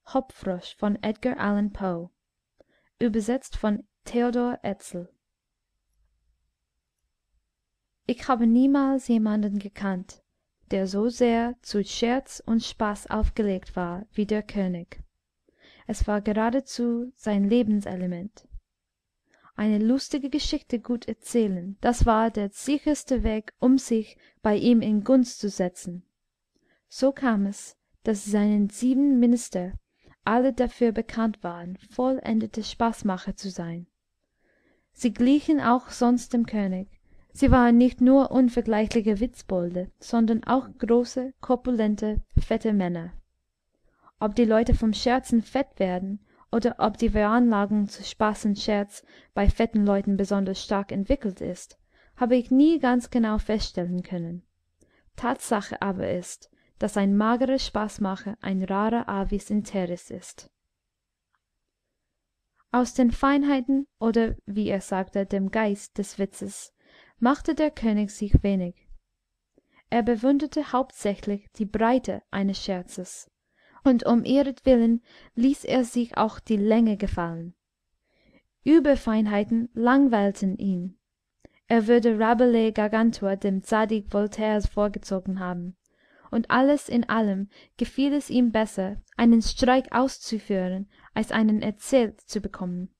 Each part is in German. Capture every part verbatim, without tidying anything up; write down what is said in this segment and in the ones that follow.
Hoppfrosch von Edgar Allan Poe. Übersetzt von Theodor Edsel. Ich habe niemals jemanden gekannt, der so sehr zu Scherz und Spaß aufgelegt war wie der König. Es war geradezu sein Lebenselement. Eine lustige Geschichte gut erzählen, das war der sicherste Weg, um sich bei ihm in Gunst zu setzen. So kam es, dass seine sieben Minister alle dafür bekannt waren, vollendete Spaßmacher zu sein. Sie glichen auch sonst dem König. Sie waren nicht nur unvergleichliche Witzbolde, sondern auch große, korpulente, fette Männer. Ob die Leute vom Scherzen fett werden oder ob die Veranlagung zu Spaß und Scherz bei fetten Leuten besonders stark entwickelt ist, habe ich nie ganz genau feststellen können. Tatsache aber ist, dass ein magerer Spaßmacher ein rarer Avis in terris ist. Aus den Feinheiten oder, wie er sagte, dem Geist des Witzes machte der König sich wenig. Er bewunderte hauptsächlich die Breite eines Scherzes, und um ihretwillen ließ er sich auch die Länge gefallen. Überfeinheiten langweilten ihn. Er würde Rabelais Gargantua dem Zadig Voltaires vorgezogen haben, und alles in allem gefiel es ihm besser, einen Streich auszuführen, als einen erzählt zu bekommen.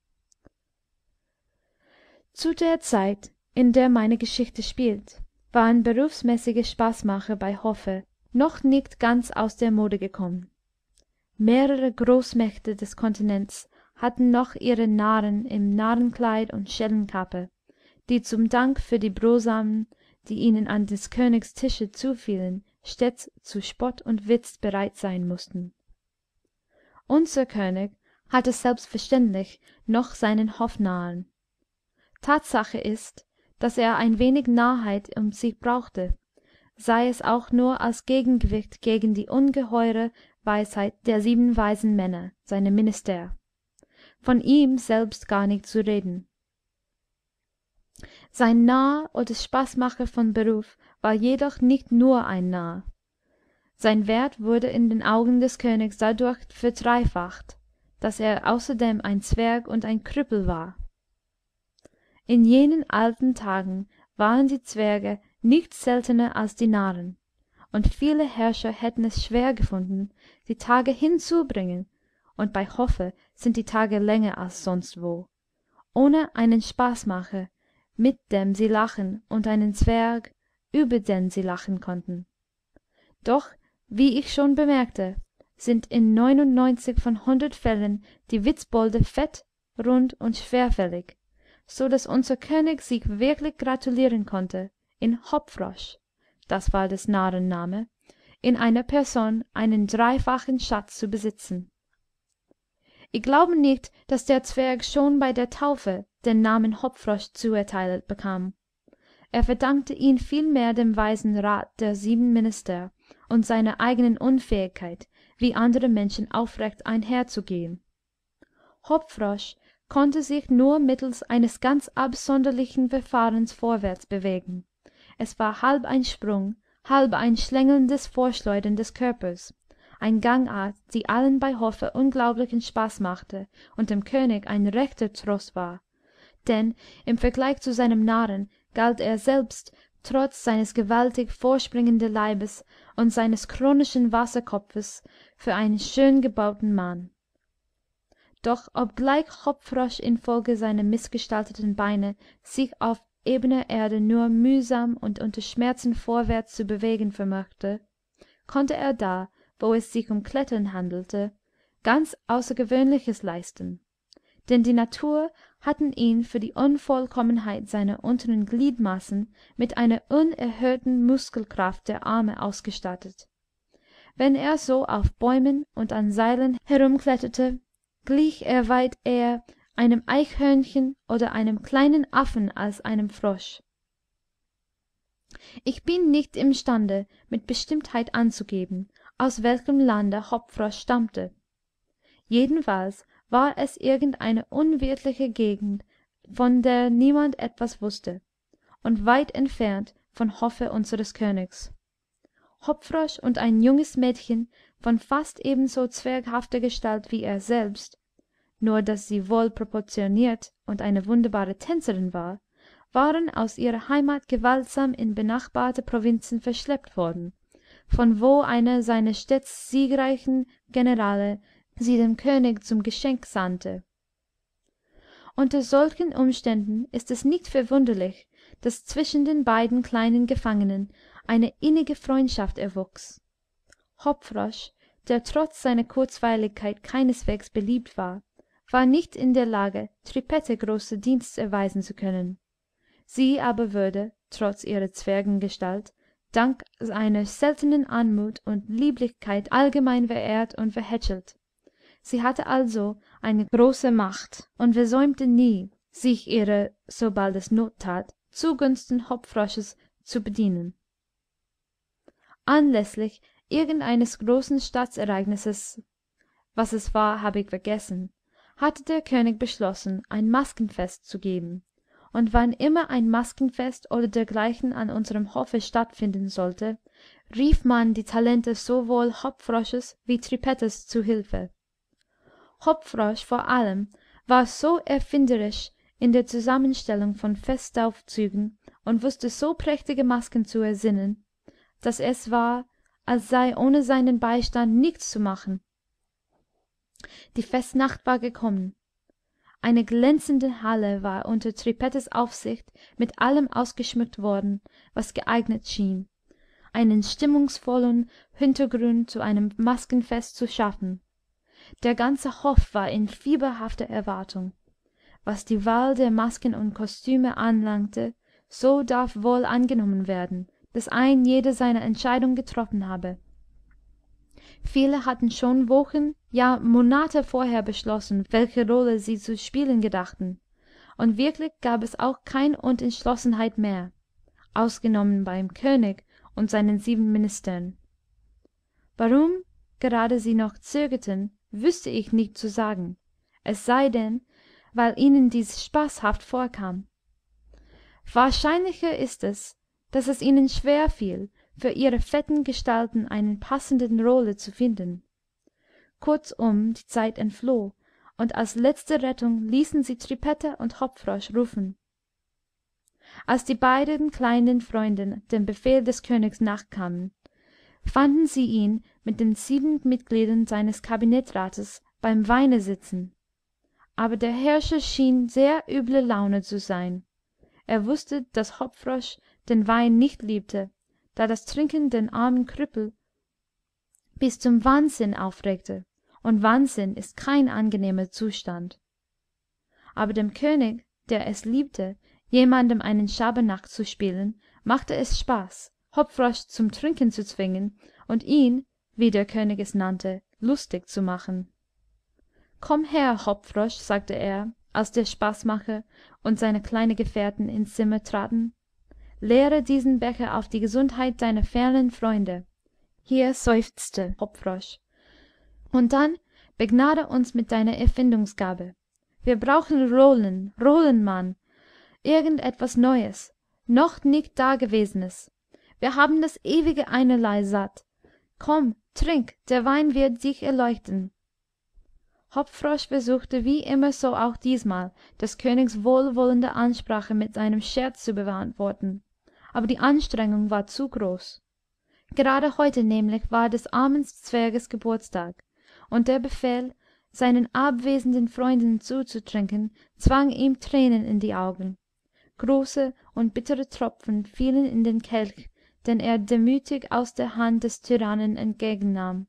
Zu der Zeit, in der meine Geschichte spielt, waren berufsmäßige Spaßmacher bei Hofe noch nicht ganz aus der Mode gekommen. Mehrere Großmächte des Kontinents hatten noch ihre Narren im Narrenkleid und Schellenkappe, die zum Dank für die Brosamen, die ihnen an des Königs Tische zufielen, stets zu Spott und Witz bereit sein mußten. Unser König hatte selbstverständlich noch seinen Hofnarren. Tatsache ist, dass er ein wenig Narrheit um sich brauchte, sei es auch nur als Gegengewicht gegen die ungeheure Weisheit der sieben weisen Männer, seine Minister, von ihm selbst gar nicht zu reden. Sein Narr oder Spaßmacher von Beruf war jedoch nicht nur ein Narr. Sein Wert wurde in den Augen des Königs dadurch verdreifacht, dass er außerdem ein Zwerg und ein Krüppel war. In jenen alten Tagen waren die Zwerge nicht seltener als die Narren, und viele Herrscher hätten es schwer gefunden, die Tage hinzubringen, und bei Hofe sind die Tage länger als sonst wo, ohne einen Spaßmacher, mit dem sie lachen, und einen Zwerg, über den sie lachen konnten. Doch, wie ich schon bemerkte, sind in neunundneunzig von hundert Fällen die Witzbolde fett, rund und schwerfällig, so daß unser König sich wirklich gratulieren konnte, in Hoppfrosch, das war des Narren Name, in einer Person einen dreifachen Schatz zu besitzen. Ich glaube nicht, daß der Zwerg schon bei der Taufe den Namen Hoppfrosch zuerteilt bekam. Er verdankte ihn vielmehr dem weisen Rat der sieben Minister und seiner eigenen Unfähigkeit, wie andere Menschen aufrecht einherzugehen. Hoppfrosch konnte sich nur mittels eines ganz absonderlichen Verfahrens vorwärts bewegen. Es war halb ein Sprung, halb ein schlängelndes Vorschleudern des Körpers, eine Gangart, die allen bei Hofe unglaublichen Spaß machte und dem König ein rechter Trost war, denn im Vergleich zu seinem Narren galt er selbst, trotz seines gewaltig vorspringenden Leibes und seines chronischen Wasserkopfes, für einen schön gebauten Mann. Doch obgleich Hoppfrosch infolge seiner mißgestalteten Beine sich auf ebener Erde nur mühsam und unter Schmerzen vorwärts zu bewegen vermochte, konnte er da, wo es sich um Klettern handelte, ganz Außergewöhnliches leisten, denn die Natur hatten ihn für die Unvollkommenheit seiner unteren Gliedmaßen mit einer unerhörten Muskelkraft der Arme ausgestattet. Wenn er so auf Bäumen und an Seilen herumkletterte, glich er weit eher einem Eichhörnchen oder einem kleinen Affen als einem Frosch. Ich bin nicht imstande, mit Bestimmtheit anzugeben, aus welchem Lande Hoppfrosch stammte. Jedenfalls war es irgendeine unwirtliche Gegend, von der niemand etwas wußte, und weit entfernt vom Hofe unseres Königs. Hoppfrosch und ein junges Mädchen von fast ebenso zwerghafter Gestalt wie er selbst, nur daß sie wohl proportioniert und eine wunderbare Tänzerin war, waren aus ihrer Heimat gewaltsam in benachbarte Provinzen verschleppt worden, von wo einer seiner stets siegreichen Generale sie dem König zum Geschenk sandte. Unter solchen Umständen ist es nicht verwunderlich, daß zwischen den beiden kleinen Gefangenen eine innige Freundschaft erwuchs. Hoppfrosch, der trotz seiner Kurzweiligkeit keineswegs beliebt war, war nicht in der Lage, Trippette große Dienst erweisen zu können. Sie aber wurde, trotz ihrer Zwergengestalt, dank einer seltenen Anmut und Lieblichkeit allgemein verehrt und verhätschelt. Sie hatte also eine große Macht und versäumte nie, sich ihrer, sobald es Not tat, zugunsten Hoppfrosches zu bedienen. Anläßlich irgendeines großen Staatsereignisses, was es war, habe ich vergessen, hatte der König beschlossen, ein Maskenfest zu geben, und wann immer ein Maskenfest oder dergleichen an unserem Hofe stattfinden sollte, rief man die Talente sowohl Hoppfrosches wie Trippettes zu Hilfe. Hoppfrosch vor allem war so erfinderisch in der Zusammenstellung von Festaufzügen und wußte so prächtige Masken zu ersinnen, daß es war, als sei ohne seinen Beistand nichts zu machen. Die Festnacht war gekommen. Eine glänzende Halle war unter Trippettes Aufsicht mit allem ausgeschmückt worden, was geeignet schien, einen stimmungsvollen Hintergrund zu einem Maskenfest zu schaffen. Der ganze Hof war in fieberhafter Erwartung. Was die Wahl der Masken und Kostüme anlangte, so darf wohl angenommen werden, daß ein jeder seine Entscheidung getroffen habe. Viele hatten schon Wochen, ja Monate vorher beschlossen, welche Rolle sie zu spielen gedachten, und wirklich gab es auch keine Unentschlossenheit mehr, ausgenommen beim König und seinen sieben Ministern. Warum gerade sie noch zögerten, wüßte ich nicht zu sagen, es sei denn, weil ihnen dies spaßhaft vorkam. Wahrscheinlicher ist es, daß es ihnen schwer fiel, für ihre fetten Gestalten eine passende Rolle zu finden. Kurzum, die Zeit entfloh, und als letzte Rettung ließen sie Trippette und Hoppfrosch rufen. Als die beiden kleinen Freunde dem Befehl des Königs nachkamen, fanden sie ihn mit den sieben Mitgliedern seines Kabinettrates beim Weine sitzen. Aber der Herrscher schien sehr üble Laune zu sein. Er wußte, daß Hoppfrosch den Wein nicht liebte, da das Trinken den armen Krüppel bis zum Wahnsinn aufregte, und Wahnsinn ist kein angenehmer Zustand. Aber dem König, der es liebte, jemandem einen Schabernack zu spielen, machte es Spaß, Hoppfrosch zum Trinken zu zwingen und ihn, wie der König es nannte, lustig zu machen. »Komm her, Hoppfrosch«, sagte er, als der Spaßmacher und seine kleinen Gefährten ins Zimmer traten. »Leere diesen Becher auf die Gesundheit deiner fernen Freunde.« Hier seufzte Hoppfrosch. »Und dann begnade uns mit deiner Erfindungsgabe. Wir brauchen Rollen, Rollen, Mann, irgend etwas Neues, noch nicht Dagewesenes. Wir haben das ewige Einerlei satt. Komm, trink, der Wein wird dich erleuchten.« Hoppfrosch versuchte wie immer so auch diesmal, des Königs wohlwollende Ansprache mit einem Scherz zu beantworten, aber die Anstrengung war zu groß. Gerade heute nämlich war des armen Zwerges Geburtstag, und der Befehl, seinen abwesenden Freunden zuzutrinken, zwang ihm Tränen in die Augen. Große und bittere Tropfen fielen in den Kelch, den er demütig aus der Hand des Tyrannen entgegennahm.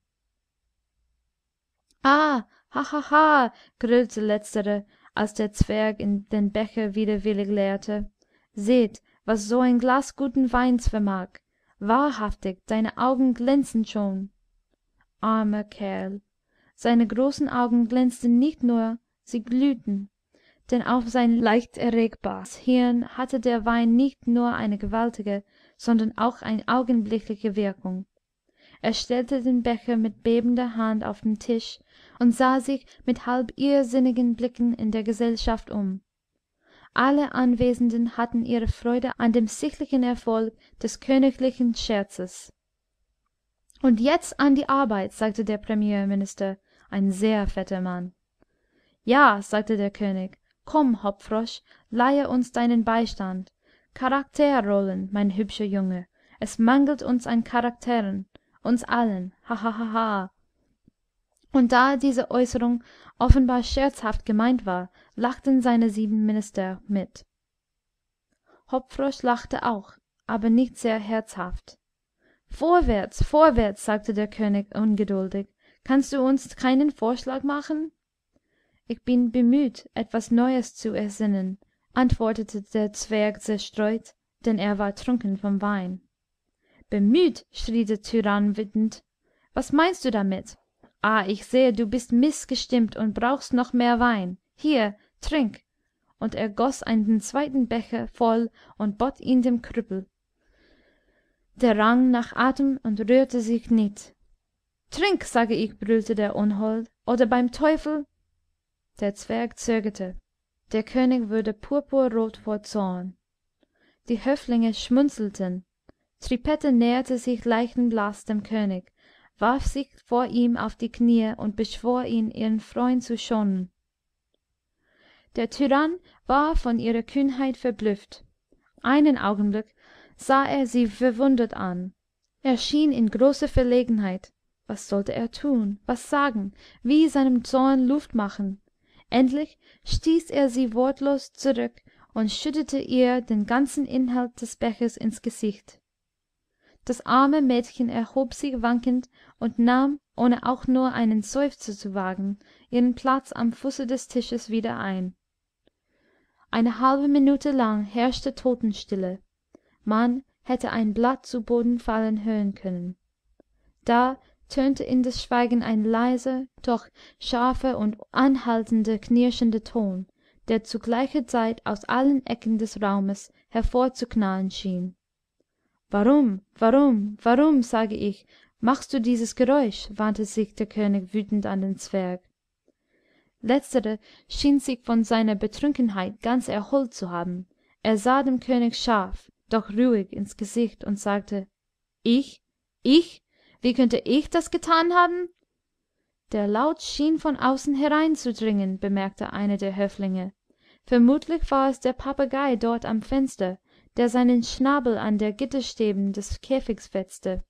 »Ah, ha, ha, ha«, gröhlte letztere, als der Zwerg in den Becher widerwillig leerte. »Seht, was so ein Glas guten Weins vermag. Wahrhaftig, deine Augen glänzen schon.« Armer Kerl! Seine großen Augen glänzten nicht nur, sie glühten, denn auf sein leicht erregbares Hirn hatte der Wein nicht nur eine gewaltige, sondern auch eine augenblickliche Wirkung. Er stellte den Becher mit bebender Hand auf den Tisch und sah sich mit halb irrsinnigen Blicken in der Gesellschaft um. Alle Anwesenden hatten ihre Freude an dem sichtlichen Erfolg des königlichen Scherzes. Und jetzt an die Arbeit, sagte der Premierminister, ein sehr fetter Mann. Ja, sagte der König, komm, Hoppfrosch, leihe uns deinen Beistand. Charakterrollen, mein hübscher Junge, es mangelt uns an Charakteren, uns allen, ha ha ha ha. Und da diese Äußerung offenbar scherzhaft gemeint war, lachten seine sieben Minister mit. Hoppfrosch lachte auch, aber nicht sehr herzhaft. Vorwärts, vorwärts, sagte der König ungeduldig. Kannst du uns keinen Vorschlag machen? Ich bin bemüht, etwas Neues zu ersinnen, antwortete der Zwerg zerstreut, denn er war trunken vom Wein. Bemüht, schrie der Tyrann wütend. Was meinst du damit? Ah, ich sehe, du bist mißgestimmt und brauchst noch mehr Wein. Hier, trink. Und er goß einen zweiten Becher voll und bot ihn dem Krüppel. Der rang nach Atem und rührte sich nicht. Trink, sage ich, brüllte der Unhold, oder beim Teufel. Der Zwerg zögerte. Der König wurde purpurrot vor Zorn. Die Höflinge schmunzelten. Trippette näherte sich leichenblaß dem König, warf sich vor ihm auf die Knie und beschwor ihn, ihren Freund zu schonen. Der Tyrann war von ihrer Kühnheit verblüfft. Einen Augenblick sah er sie verwundert an. Er schien in großer Verlegenheit. Was sollte er tun, was sagen, wie seinem Zorn Luft machen? Endlich stieß er sie wortlos zurück und schüttete ihr den ganzen Inhalt des Bechers ins Gesicht. Das arme Mädchen erhob sich wankend und nahm, ohne auch nur einen Seufzer zu wagen, ihren Platz am Fuße des Tisches wieder ein. Eine halbe Minute lang herrschte Totenstille. Man hätte ein Blatt zu Boden fallen hören können. Da tönte in das Schweigen ein leiser, doch scharfer und anhaltender knirschender Ton, der zu gleicher Zeit aus allen Ecken des Raumes hervorzuknallen schien. Warum, warum, warum, sage ich, machst du dieses Geräusch? Wandte sich der König wütend an den Zwerg. Letzterer schien sich von seiner Betrunkenheit ganz erholt zu haben. Er sah dem König scharf, doch ruhig ins Gesicht und sagte: Ich? Ich? Wie könnte ich das getan haben? Der Laut schien von außen hereinzudringen, bemerkte einer der Höflinge. Vermutlich war es der Papagei dort am Fenster, der seinen Schnabel an der Gitterstäben des Käfigs wetzte.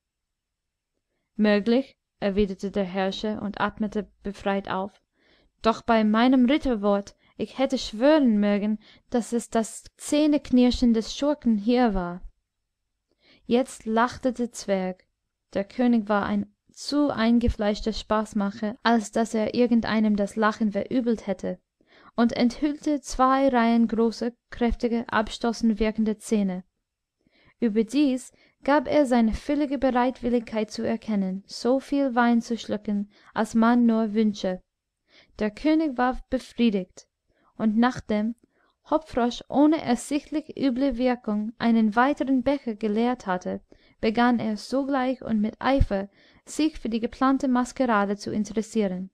Möglich, erwiderte der Herrscher und atmete befreit auf. Doch bei meinem Ritterwort, ich hätte schwören mögen, dass es das Zähneknirschen des Schurken hier war. Jetzt lachte der Zwerg. Der König war ein zu eingefleischter Spaßmacher, als dass er irgendeinem das Lachen verübelt hätte, und enthüllte zwei Reihen großer, kräftiger, abstoßend wirkender Zähne. Überdies gab er seine völlige Bereitwilligkeit zu erkennen, so viel Wein zu schlucken, als man nur wünsche. Der König war befriedigt, und nachdem Hoppfrosch ohne ersichtlich üble Wirkung einen weiteren Becher geleert hatte, begann er sogleich und mit Eifer, sich für die geplante Maskerade zu interessieren.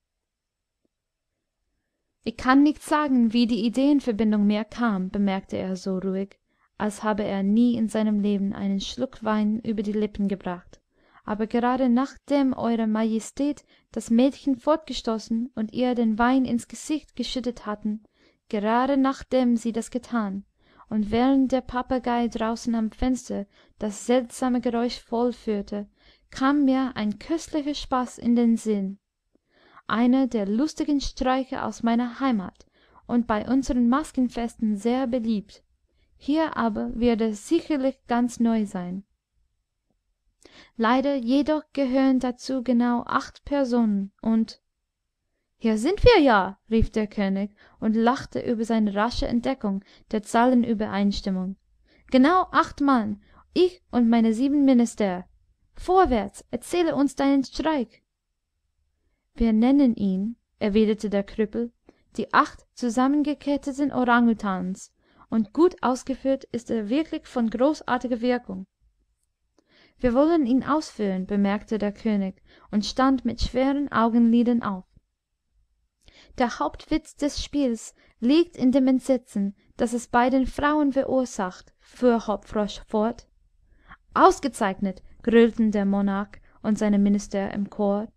Ich kann nicht sagen, wie die Ideenverbindung mir kam, bemerkte er so ruhig, als habe er nie in seinem Leben einen Schluck Wein über die Lippen gebracht. Aber gerade nachdem Eure Majestät das Mädchen fortgestoßen und ihr den Wein ins Gesicht geschüttet hatten, gerade nachdem sie das getan, und während der Papagei draußen am Fenster das seltsame Geräusch vollführte, kam mir ein köstlicher Spaß in den Sinn. Einer der lustigen Streiche aus meiner Heimat und bei unseren Maskenfesten sehr beliebt. Hier aber wird er sicherlich ganz neu sein. Leider jedoch gehören dazu genau acht Personen und… »Hier sind wir ja«, rief der König und lachte über seine rasche Entdeckung der Zahlenübereinstimmung. »Genau acht Mann, ich und meine sieben Minister. Vorwärts, erzähle uns deinen Streik.« »Wir nennen ihn«, erwiderte der Krüppel, »die acht zusammengeketteten Orang-Utans, und gut ausgeführt ist er wirklich von großartiger Wirkung.« »Wir wollen ihn ausführen«, bemerkte der König und stand mit schweren Augenlidern auf. »Der Hauptwitz des Spiels liegt in dem Entsetzen, das es bei den Frauen verursacht«, fuhr Hoppfrosch fort. »Ausgezeichnet«, gröhlten der Monarch und seine minister im chor.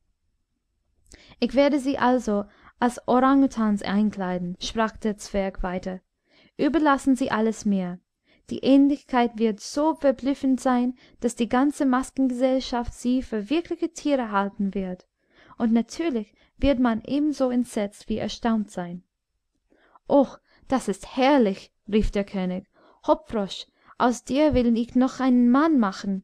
Ich werde sie also als Orang-Utans einkleiden, sprach der Zwerg weiter. Überlassen Sie alles mir. Die Ähnlichkeit wird so verblüffend sein, daß die ganze Maskengesellschaft sie für wirkliche Tiere halten wird. Und natürlich wird man ebenso entsetzt wie erstaunt sein. »Oh, das ist herrlich«, rief der König. »Hoppfrosch, aus dir will ich noch einen Mann machen.«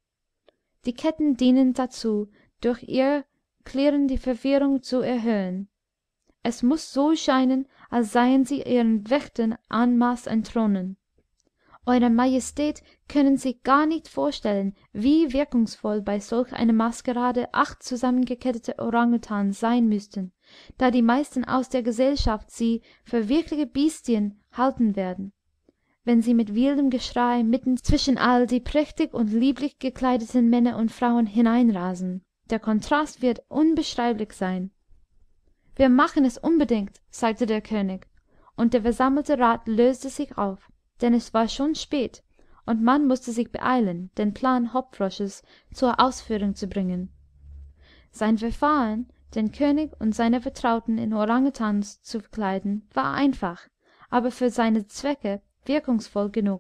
Die Ketten dienen dazu, durch ihr Klirren die Verwirrung zu erhöhen. Es muß so scheinen, als seien sie ihren Wächtern en masse entronnen. Eure Majestät können sich gar nicht vorstellen, wie wirkungsvoll bei solch einer Maskerade acht zusammengekettete Orang-Utans sein müßten, da die meisten aus der Gesellschaft sie für wirkliche Bestien halten werden, wenn sie mit wildem Geschrei mitten zwischen all die prächtig und lieblich gekleideten Männer und Frauen hineinrasen. Der Kontrast wird unbeschreiblich sein. »Wir machen es unbedingt«, sagte der König, und der versammelte Rat löste sich auf, denn es war schon spät, und man mußte sich beeilen, den Plan Hoppfrosches zur Ausführung zu bringen. Sein Verfahren, den König und seine Vertrauten in Orang-Utans zu kleiden, war einfach, aber für seine Zwecke wirkungsvoll genug.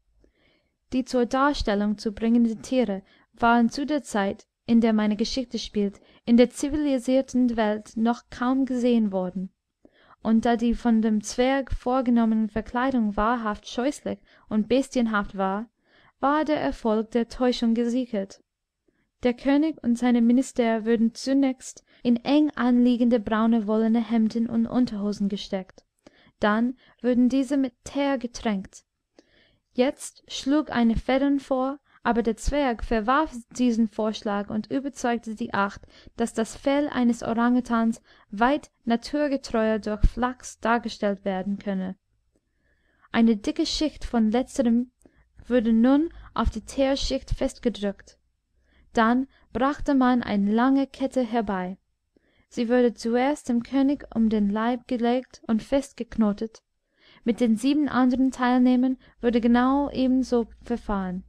Die zur Darstellung zu bringenden Tiere waren zu der Zeit, in der meine Geschichte spielt, in der zivilisierten Welt noch kaum gesehen worden. Und da die von dem Zwerg vorgenommene Verkleidung wahrhaft scheußlich und bestienhaft war, war der Erfolg der Täuschung gesichert. Der König und seine minister würden zunächst in eng anliegende braune wollene Hemden und Unterhosen gesteckt, dann würden diese mit Teer getränkt. Jetzt schlug eine Federn vor, aber der Zwerg verwarf diesen Vorschlag und überzeugte die Acht, daß das Fell eines Orang-Utans weit naturgetreuer durch Flachs dargestellt werden könne. Eine dicke Schicht von letzterem wurde nun auf die Teerschicht festgedrückt. Dann brachte man eine lange Kette herbei. Sie wurde zuerst dem König um den Leib gelegt und festgeknotet. Mit den sieben anderen Teilnehmern wurde genau ebenso verfahren.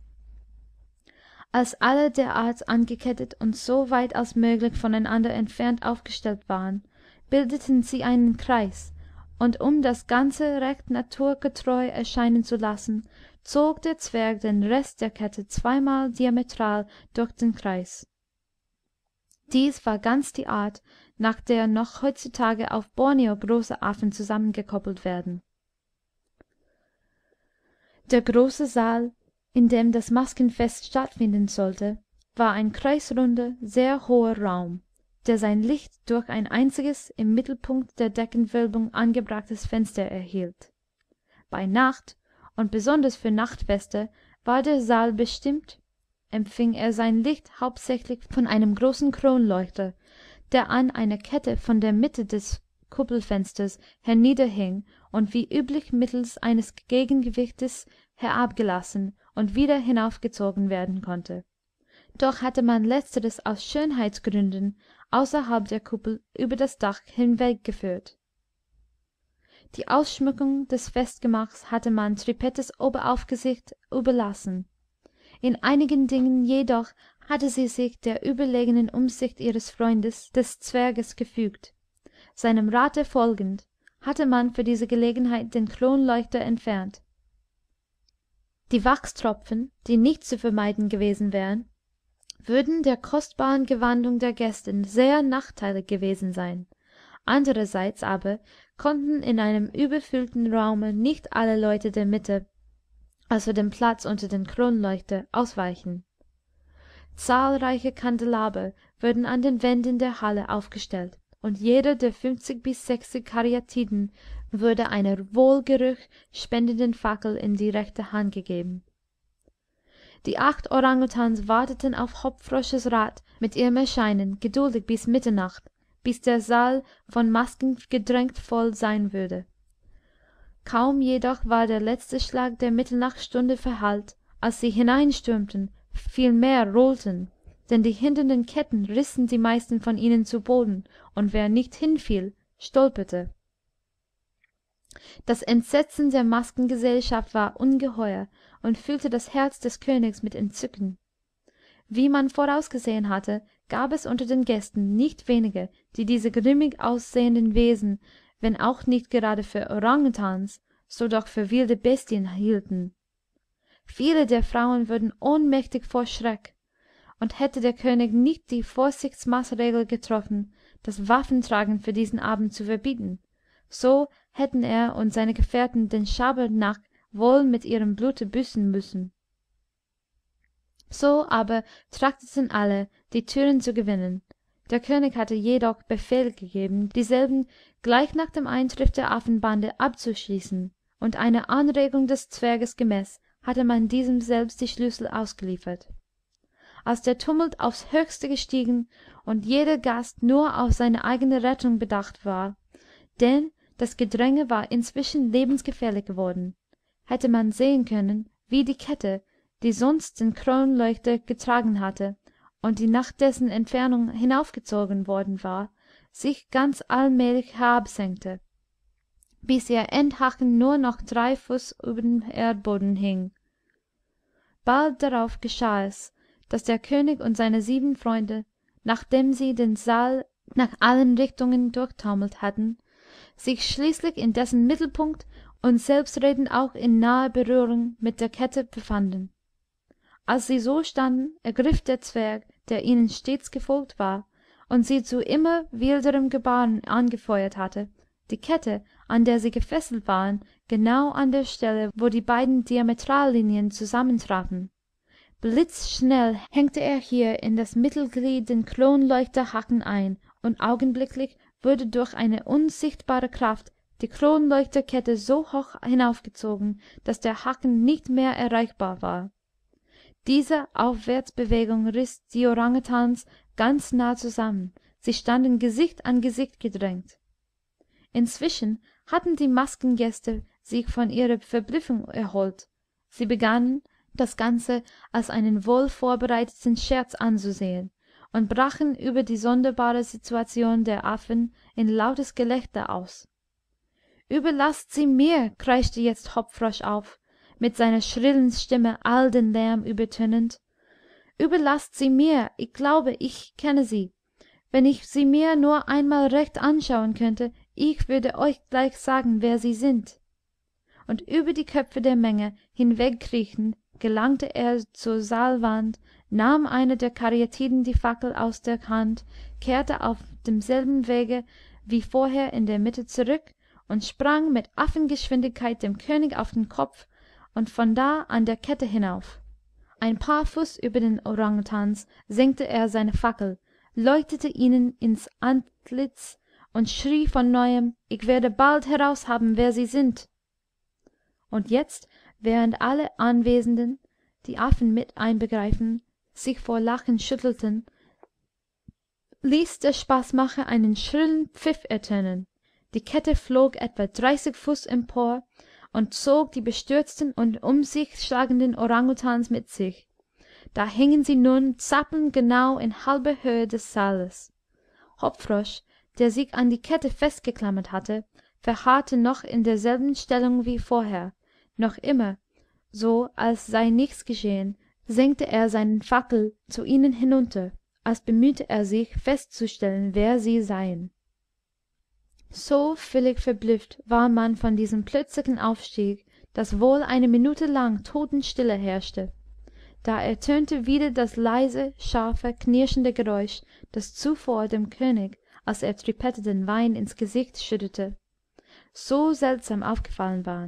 Als alle derart angekettet und so weit als möglich voneinander entfernt aufgestellt waren, bildeten sie einen Kreis, und um das Ganze recht naturgetreu erscheinen zu lassen, zog der Zwerg den Rest der Kette zweimal diametral durch den Kreis. Dies war ganz die Art, nach der noch heutzutage auf Borneo große Affen zusammengekoppelt werden. Der große Saal, in dem das Maskenfest stattfinden sollte, war ein kreisrunder, sehr hoher Raum, der sein Licht durch ein einziges im Mittelpunkt der Deckenwölbung angebrachtes Fenster erhielt. Bei Nacht, und besonders für Nachtfeste, war der Saal bestimmt, empfing er sein Licht hauptsächlich von einem großen Kronleuchter, der an einer Kette von der Mitte des Kuppelfensters herniederhing und wie üblich mittels eines Gegengewichtes herabgelassen und wieder hinaufgezogen werden konnte. Doch hatte man letzteres aus Schönheitsgründen außerhalb der Kuppel über das Dach hinweggeführt. Die Ausschmückung des Festgemachs hatte man Trippettes Oberaufsicht überlassen. In einigen Dingen jedoch hatte sie sich der überlegenen Umsicht ihres Freundes, des Zwerges, gefügt. Seinem Rate folgend hatte man für diese Gelegenheit den Kronleuchter entfernt. Die Wachstropfen, die nicht zu vermeiden gewesen wären, würden der kostbaren Gewandung der Gäste sehr nachteilig gewesen sein. Andererseits aber konnten in einem überfüllten Raume nicht alle Leute der Mitte, also den Platz unter den Kronleuchter, ausweichen. Zahlreiche Kandelaber wurden an den Wänden der Halle aufgestellt, und jeder der fünfzig bis sechzig Karyatiden wurde einer Wohlgeruch spendenden Fackel in die rechte Hand gegeben. Die acht Orang-Utans warteten auf Hoppfrosches Rat mit ihrem Erscheinen geduldig bis Mitternacht, bis der Saal von Masken gedrängt voll sein würde. Kaum jedoch war der letzte Schlag der Mitternachtsstunde verhallt, als sie hineinstürmten, vielmehr rollten, denn die hindernden Ketten rissen die meisten von ihnen zu Boden, und wer nicht hinfiel, stolperte. Das Entsetzen der Maskengesellschaft war ungeheuer und füllte das Herz des Königs mit Entzücken. wie man vorausgesehen hatte, gab es unter den Gästen nicht wenige, die diese grimmig aussehenden Wesen, wenn auch nicht gerade für Orang-Utans, so doch für wilde Bestien hielten. Viele der Frauen wurden ohnmächtig vor Schreck, und hätte der König nicht die Vorsichtsmaßregel getroffen, das Waffentragen für diesen Abend zu verbieten, so hätten er und seine Gefährten den Schabernack wohl mit ihrem Blute büßen müssen. So aber trachteten alle, die Türen zu gewinnen. Der König hatte jedoch Befehl gegeben, dieselben gleich nach dem Eintritt der Affenbande abzuschließen, und einer Anregung des Zwerges gemäß hatte man diesem selbst die Schlüssel ausgeliefert. Als der Tumult aufs höchste gestiegen und jeder Gast nur auf seine eigene Rettung bedacht war, denn das Gedränge war inzwischen lebensgefährlich geworden, hätte man sehen können, wie die Kette, die sonst den kronleuchter getragen hatte und die nach dessen Entfernung hinaufgezogen worden war, sich ganz allmählich herabsenkte, bis ihr Endhaken nur noch drei Fuß über dem Erdboden hing. Bald darauf geschah es, daß der König und seine sieben Freunde, nachdem sie den Saal nach allen Richtungen durchtaumelt hatten, sich schließlich in dessen Mittelpunkt und selbstredend auch in naher Berührung mit der Kette befanden. Als sie so standen, ergriff der Zwerg, der ihnen stets gefolgt war und sie zu immer wilderem Gebaren angefeuert hatte, die Kette, an der sie gefesselt waren, genau an der Stelle, wo die beiden Diametrallinien zusammentrafen. Blitzschnell hängte er hier in das Mittelglied den Kronleuchterhaken ein, und augenblicklich wurde durch eine unsichtbare Kraft die Kronleuchterkette so hoch hinaufgezogen, daß der Haken nicht mehr erreichbar war. Diese Aufwärtsbewegung riß die Orang-Utans ganz nah zusammen, sie standen Gesicht an Gesicht gedrängt. Inzwischen hatten die Maskengäste sich von ihrer Verblüffung erholt. Sie begannen, das Ganze als einen wohl vorbereiteten Scherz anzusehen, und brachen über die sonderbare Situation der Affen in lautes Gelächter aus. »Überlaßt sie mir!« kreischte jetzt Hoppfrosch auf, mit seiner schrillen Stimme all den Lärm übertönend. »Überlaßt sie mir! Ich glaube, ich kenne sie. Wenn ich sie mir nur einmal recht anschauen könnte, ich würde euch gleich sagen, wer sie sind.« Und über die Köpfe der Menge hinwegkriechend gelangte er zur Saalwand, nahm einer der Karyatiden die Fackel aus der Hand, kehrte auf demselben Wege wie vorher in der Mitte zurück und sprang mit Affengeschwindigkeit dem König auf den Kopf und von da an der Kette hinauf. Ein paar Fuß über den Orang-Utans senkte er seine Fackel, leuchtete ihnen ins Antlitz und schrie von neuem: »Ich werde bald heraushaben, wer sie sind!« Und jetzt, während alle Anwesenden, die Affen mit einbegreifen, sich vor Lachen schüttelten, ließ der Spaßmacher einen schrillen Pfiff ertönen. Die Kette flog etwa dreißig Fuß empor und zog die bestürzten und um sich schlagenden Orang-Utans mit sich. Da hingen sie nun zappelnd genau in halber Höhe des Saales. Hoppfrosch, der sich an die Kette festgeklammert hatte, verharrte noch in derselben Stellung wie vorher. Noch immer, so als sei nichts geschehen, senkte er seinen Fackel zu ihnen hinunter, als bemühte er sich festzustellen, wer sie seien. So völlig verblüfft war man von diesem plötzlichen Aufstieg, daß wohl eine Minute lang Totenstille herrschte. Da ertönte wieder das leise, scharfe, knirschende Geräusch, das zuvor dem König, als er Trippetta den Wein ins Gesicht schüttete, so seltsam aufgefallen war.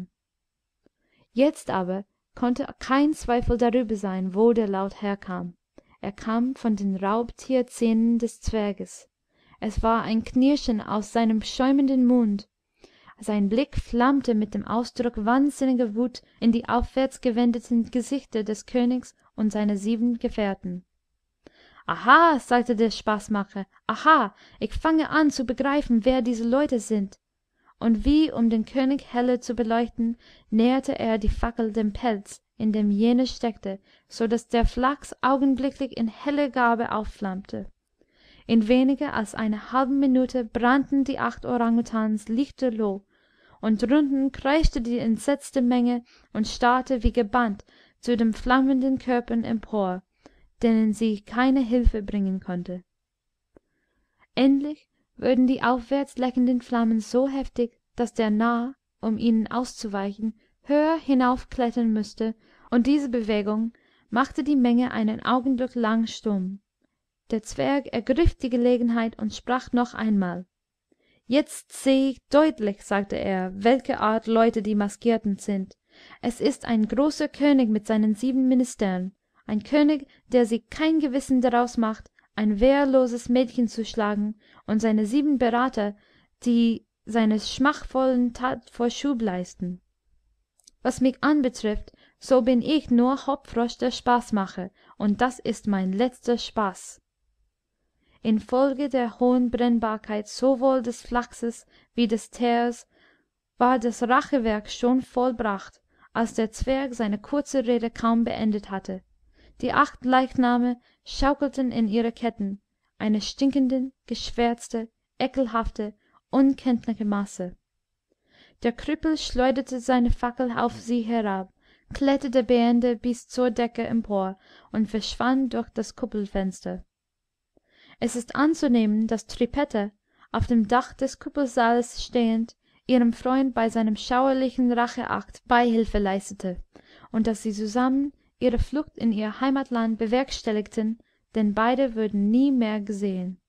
Jetzt aber konnte kein Zweifel darüber sein, wo der Laut herkam. Er kam von den Raubtierzähnen des Zwerges. Es war ein Knirschen aus seinem schäumenden Mund. Sein Blick flammte mit dem Ausdruck wahnsinniger Wut in die aufwärts gewendeten Gesichter des Königs und seiner sieben Gefährten. »Aha«, sagte der Spaßmacher, »aha, ich fange an zu begreifen, wer diese Leute sind.« Und wie, um den König heller zu beleuchten, näherte er die Fackel dem Pelz, in dem jener steckte, so daß der Flachs augenblicklich in heller Garbe aufflammte. In weniger als einer halben Minute brannten die acht Orang-Utans lichterloh, und drunten kreischte die entsetzte Menge und starrte wie gebannt zu den flammenden Körpern empor, denen sie keine Hilfe bringen konnte. Endlich wurden die aufwärts leckenden Flammen so heftig, daß der Narr, um ihnen auszuweichen, höher hinaufklettern mußte, und diese Bewegung machte die Menge einen Augenblick lang stumm. Der Zwerg ergriff die Gelegenheit und sprach noch einmal. »Jetzt seh ich deutlich«, sagte er, »welche Art Leute die Maskierten sind. Es ist ein großer König mit seinen sieben Ministern, ein König, der sich kein Gewissen daraus macht, ein wehrloses Mädchen zu schlagen, und seine sieben Berater, die seiner schmachvollen Tat Vorschub leisten. Was mich anbetrifft, so bin ich nur Hoppfrosch der Spaßmacher, und das ist mein letzter Spaß.« Infolge der hohen Brennbarkeit sowohl des Flachses wie des Teers war das Rachewerk schon vollbracht, als der Zwerg seine kurze Rede kaum beendet hatte. Die acht Leichname schaukelten in ihren Ketten, eine stinkende, geschwärzte, ekelhafte, unkenntliche Masse. Der Krüppel schleuderte seine Fackel auf sie herab, kletterte behende bis zur Decke empor und verschwand durch das Kuppelfenster. Es ist anzunehmen, daß Trippetta, auf dem Dach des Kuppelsaales stehend, ihrem Freund bei seinem schauerlichen Racheakt Beihilfe leistete, und daß sie zusammen ihre Flucht in ihr Heimatland bewerkstelligten, denn beide wurden nie mehr gesehen.